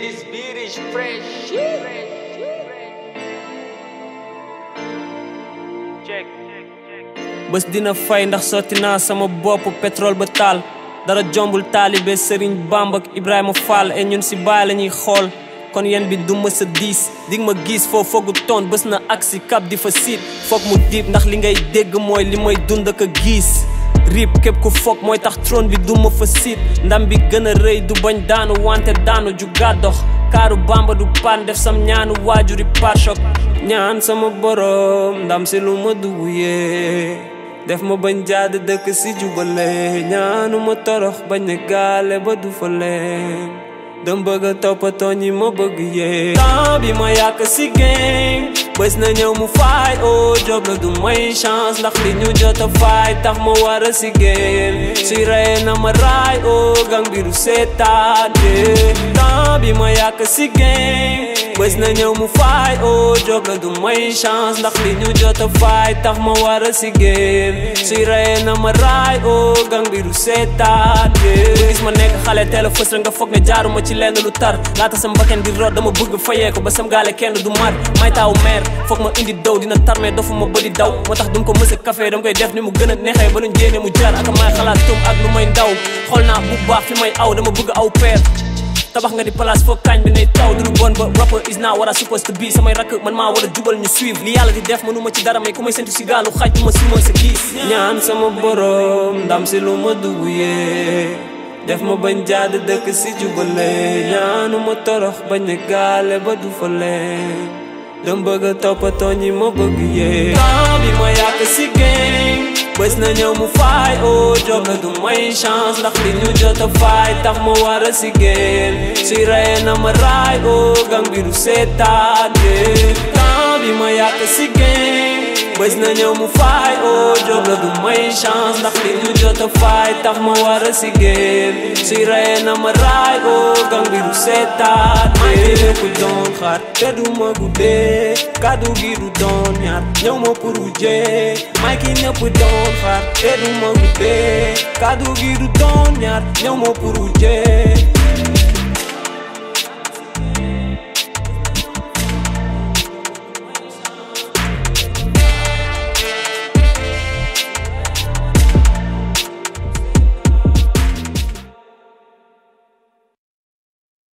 This beat is fresh. Check. bés dina fay ndax sotti naa sama bopp pétrole ba taal dara jombul taalibe Serigne Bamba ak Ibrahima Fall et ñun si baay la ñuy xool kon yéen bi du ma sa diis dig ma gis foo foogu toon bés na aksi kap di fa siit foog mu diib ndax li ngay dégg mooy li may dund ak a gis rip képp ku foog mooy tax trône bi du ma fa siit ndam bi gën a rëy du bañ daanu wante daanu ju gàddox kaaru Bamba du paan def sam ñaanu waajuri pachok ñaan sama borom ndam si lu ma dugg yee def ma bañ jaad dëkk si jubale ñaanu ma torox bañ ne gaale ba du fa leen dam bëgg a toppatoo ñi ma bëgg yee temps bi ma yàq si game bés na ñëw mu faay oh job la du may chance ndax li ñu jot a faay tax ma war a si game suy rey na ma raay oh gang bi du seetaan temps bi ma yàq si game bés na ñëw mu faay oh job la du may chance ndax li ñu jot a faay tax ma war a si game suy rey na ma raay oh gang bi du seetaan gis ma nekk xale teel a fës nga foog ne jaaruma ci lenn lu tar laata sam bakken di root dama bëgg fayee ko ba sam gaale kenn du mar may taaw meer foog ma indi daw dina tarmee dofu ma bëdi daw moo tax dum ko mësa café dam koy def ni mu gën a neexee ba nuñ jéene mu jar ak may xalaat tum ak lu may ndaw xool naa bu baax fi may aw dama bëgg aw peer tabax nga di place foog kañ bi nay taw du lu bon ba rapper is not what I supposed to be samay rakk man maa war a jubal ñu suivre li yàlla di def mënuma ci dara may ku may sentu si gaalu xaj du ma si mën sa gis ñaan sama borom ndam si lu ma dugg yee def ma bañ jaad dëkk si jubale ñaanu ma torox bañ ne gaale ba du fa leen dam bëgg a toppatoo ñi ma bëgg yee temps bi ma yàq si game bés na ñëw mu faay oh job la du may chance ndax li ñu jot a faay tax ma war a si game suy rey na ma raay oh gang bi du seetaan temps bi ma yàq si game bés na ñëw mu faay oh job la du may chance ndax li ñu jot a faay tax ma war a si game suy rey na ma raay oh gang bi du seetaan may ki ñëpp doon xaar te du ma guddee kaddu gi du doon ñaar ñëw ma pour wujjee may ki ñëpp doon xaar te du ma guddee kaddu gi du doon ñaar ñëw ma pour wujjee